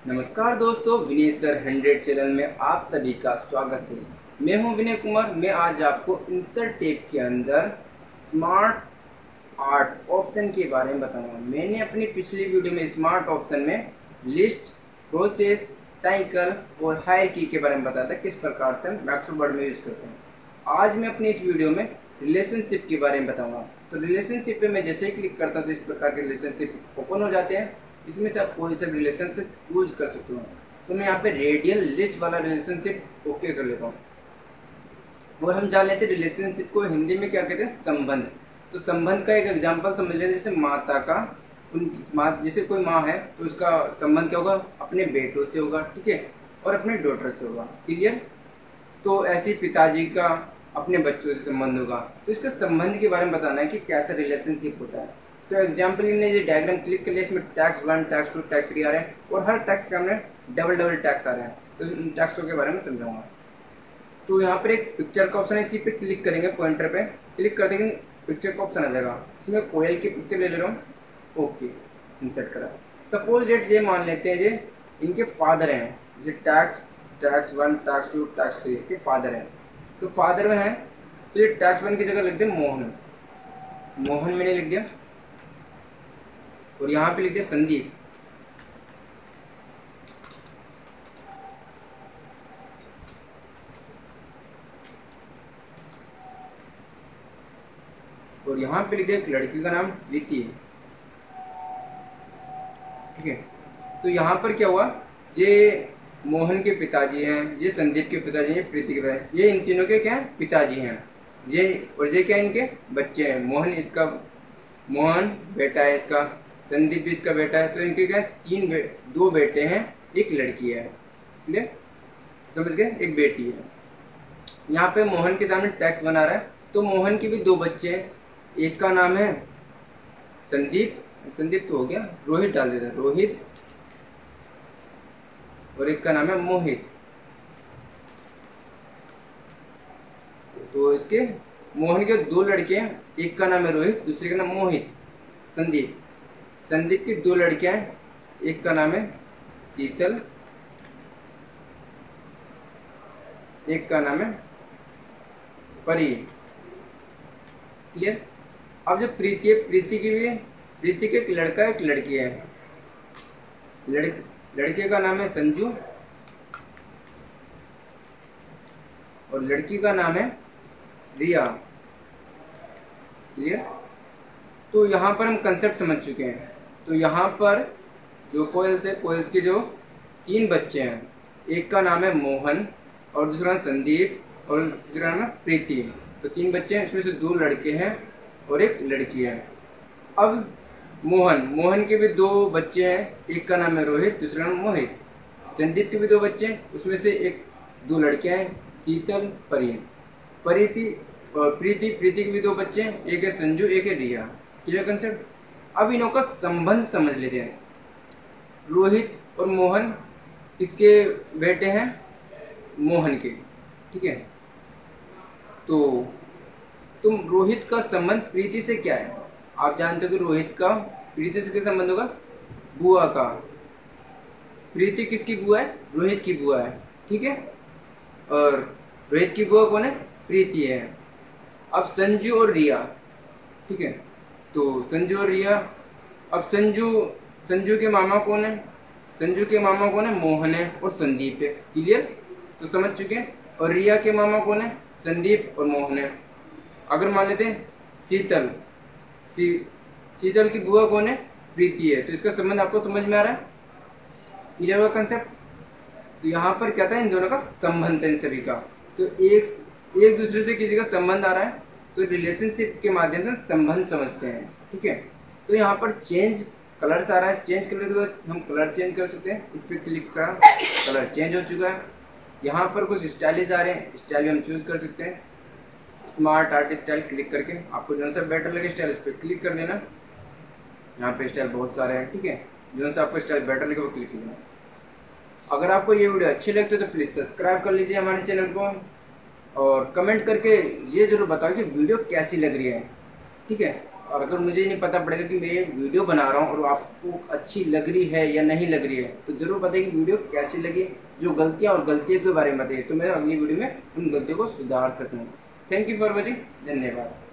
नमस्कार दोस्तों, विनय sir 100 channel में आप सभी का स्वागत है। मैं हूं विनय कुमार। मैं आज आपको इंसर्ट टैब के अंदर स्मार्ट आर्ट ऑप्शन के बारे में बताऊंगा। मैंने अपनी पिछली वीडियो में स्मार्ट ऑप्शन में लिस्ट, प्रोसेस, साइकिल और हायरार्की के बारे में बताया था, किस प्रकार से हम माइक्रोसॉफ्ट वर्ड में यूज करते हैं। आज मैं अपनी इस वीडियो में रिलेशनशिप के बारे में बताऊंगा। तो रिलेशनशिप पे मैं जैसे ही क्लिक करता हूँ तो इस प्रकार के रिलेशनशिप ओपन हो जाते हैं। इसमें से आप कोई सा रिलेशनशिप चूज कर सकते हो। तो मैं यहाँ पे रेडियल लिस्ट वाला रिलेशनशिप ओके कर लेता हूँ। और हम जान लेते हैं रिलेशनशिप को हिंदी में क्या कहते हैं, संबंध। तो संबंध का एक एग्जांपल समझ लेते हैं, जैसे माता का, उनकी माँ, जैसे कोई माँ है तो उसका संबंध क्या होगा, अपने बेटों से होगा, ठीक है, और अपने डॉटर से होगा। क्लियर। तो ऐसे पिताजी का अपने बच्चों से संबंध होगा। तो इसके संबंध के बारे में बताना है कि कैसा रिलेशनशिप होता है। तो एग्जाम्पल ने जो डायग्राम क्लिक कर लिया, इसमें टैक्स 1, टैक्स 2, टैक्स 3 आ रहे हैं और हर टैक्स के सामने डबल टैक्स आ रहे हैं। तो इन टैक्सों के बारे में समझाऊंगा। तो यहाँ पर एक पिक्चर का ऑप्शन है, इसी पे क्लिक करेंगे, पॉइंटर पे क्लिक कर देंगे, पिक्चर का ऑप्शन आ जाएगा। इसमें कोयल की पिक्चर ले रहा हूँ, ओके, इंसर्ट करा। सपोज डेट ये मान लेते हैं ये इनके फादर हैं, जैसे टैक्स 1, टैक्स 2, टैक्स 3 के फादर हैं। तो फादर में है तो ये टैक्स 1 की जगह लिख दे मोहन, मोहन मैंने लिख दिया, और यहाँ पे लिख दिया संदीप। और यहाँ पे लिख दिया एक लड़की का नाम प्रीति, ठीक है। तो यहाँ पर क्या हुआ, ये मोहन के पिताजी हैं, ये संदीप के पिताजी हैं, प्रीति के पिताजी, ये इन तीनों के क्या हैं, पिताजी हैं। ये और ये क्या इनके बच्चे हैं। मोहन इसका, मोहन बेटा है इसका, संदीप भी इसका बेटा है। तो इनके क्या दो बेटे हैं, एक लड़की है। क्लियर, समझ गए, एक बेटी है। यहाँ पे मोहन के सामने टैक्स बना रहा है, तो मोहन के भी दो बच्चे हैं, एक का नाम है संदीप, संदीप तो हो गया, रोहित डाल देता है, रोहित, और एक का नाम है मोहित। तो इसके मोहन के दो लड़के हैं, एक का नाम है रोहित, दूसरे का नाम मोहित। संदीप, संदीप की दो लड़कियां हैं, एक का नाम है शीतल, एक का नाम है परी। क्लियर। अब जो प्रीति है, प्रीति की भी, प्रीति के एक लड़का एक लड़की है। लड़के का नाम है संजू और लड़की का नाम है रिया। क्लियर। तो यहाँ पर हम कंसेप्ट समझ चुके हैं। तो यहाँ पर जो कोयल्स है, कोयल्स के जो 3 बच्चे हैं, एक का नाम है मोहन और दूसरा संदीप और तीसरा नाम है प्रीति। तो 3 बच्चे हैं, इसमें से 2 लड़के हैं और एक लड़की है। अब मोहन के भी 2 बच्चे हैं, एक का नाम है रोहित, दूसरा नाम मोहित। संदीप के भी 2 बच्चे हैं, उसमें से 2 लड़के हैं, शीतल, परी। प्रीति के भी 2 बच्चे हैं, एक है संजू, एक है रिया। Clear concept. अब इनों का संबंध समझ लेते हैं। रोहित और मोहन इसके बेटे हैं मोहन के, ठीक है। तो तुम रोहित का संबंध प्रीति से क्या है, आप जानते हो कि रोहित का प्रीति से क्या संबंध होगा, बुआ का। प्रीति किसकी बुआ है, रोहित की बुआ है, ठीक है। और रोहित की बुआ कौन है, प्रीति है। अब संजू और रिया, ठीक है। तो संजू और रिया, अब संजू के मामा कौन है, संजू के मामा कौन है, मोहन है और संदीप है। क्लियर। तो समझ चुके हैं। और रिया के मामा कौन है, संदीप और मोहन है। अगर मान लेते हैं शीतल, शीतल की बुआ कौन है, प्रीति है। तो इसका संबंध आपको समझ में आ रहा है। क्लियर हुआ कंसेप्ट। तो यहाँ पर क्या था, इन दोनों का संबंध है इन सभी का। तो एक दूसरे से किसी का संबंध आ रहा है, तो रिलेशनशिप के माध्यम से संबंध समझते हैं, ठीक है। तो यहाँ पर चेंज कलर्स आ रहा है, चेंज कलर तो हम कलर चेंज कर सकते हैं। इस पर क्लिक करा, कलर चेंज हो चुका है। यहाँ पर कुछ स्टाइल्स आ रहे हैं, स्टाइल हम चूज कर सकते हैं। स्मार्ट आर्ट स्टाइल क्लिक करके आपको जो सा बेटर लगे स्टाइल, उस पर क्लिक कर लेना। यहाँ पे स्टाइल बहुत सारे हैं, ठीक है। जो सा आपको स्टाइल बेटर लगे वो क्लिक करना। अगर आपको ये वीडियो अच्छी लगती है तो प्लीज़ सब्सक्राइब कर लीजिए हमारे चैनल को, और कमेंट करके ये जरूर बताओ कि वीडियो कैसी लग रही है, ठीक है। और अगर मुझे नहीं पता पड़ेगा कि मैं वीडियो बना रहा हूँ और आपको अच्छी लग रही है या नहीं लग रही है, तो ज़रूर बताइए कि वीडियो कैसी लगी, जो गलतियाँ और गलतियों के बारे में बताइए, तो मैं अगली वीडियो में उन गलतियों को सुधार सकूँ। थैंक यू फॉर वॉचिंग, धन्यवाद।